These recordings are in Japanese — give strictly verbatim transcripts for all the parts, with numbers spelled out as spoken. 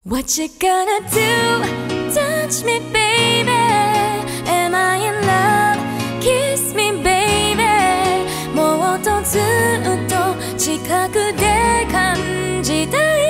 What you gonna do? Touch me, baby. Am I in love? Kiss me, baby. もっとずっと近くで感じたい。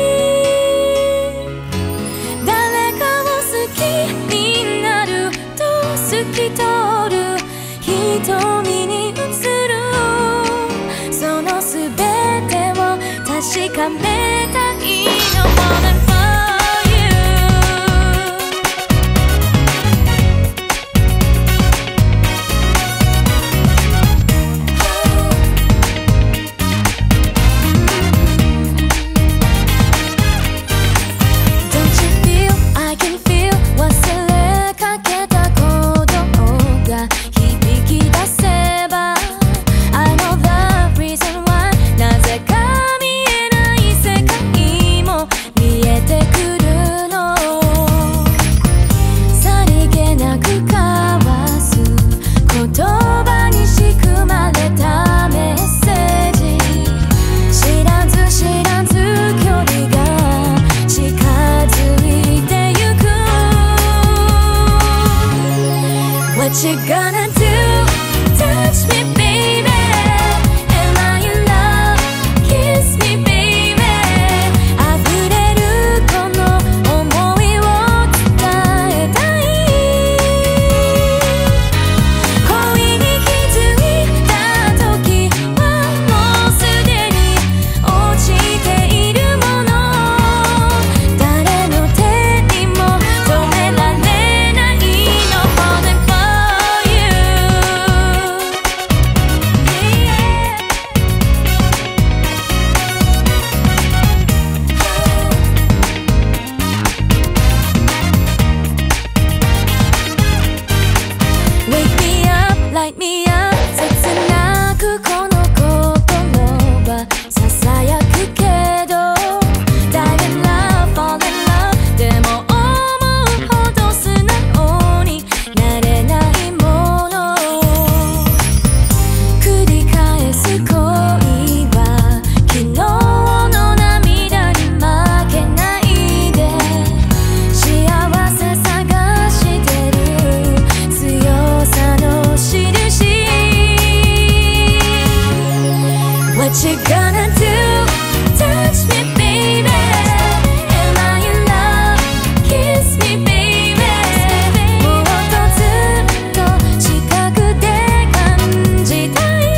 誰かを好きになると透き通る瞳に映るその全てを確かめたいの。What you gonna do? Touch me, baby. Am I in love? Kiss me, baby. 溢れるこの想いを伝えたい。恋に気づいた時はもうすでに落ちているもの。誰の手にも止められないの。Light me up 切なくこの心はささやくけど Dive in love, fall in love でも思うほど素直になれないもの繰り返す恋は昨日の涙に負けないで幸せ探してる強さのWhat you gonna do? Touch me, baby. Am I in love? Kiss me, baby. もっとずっと近くで感じたい。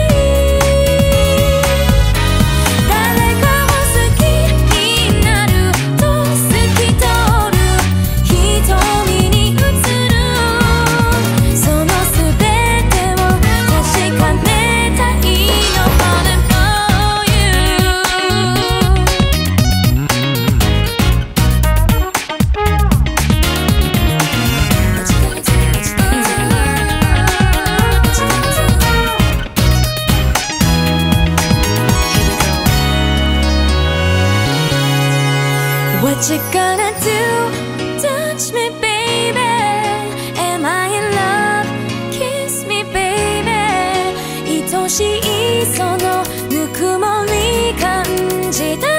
誰かを好きになると透き通る瞳に映るその全てを確かめたいの。What you gonna do? Touch me, baby. Am I in love? Kiss me, baby. 愛しいそのぬくもり感じた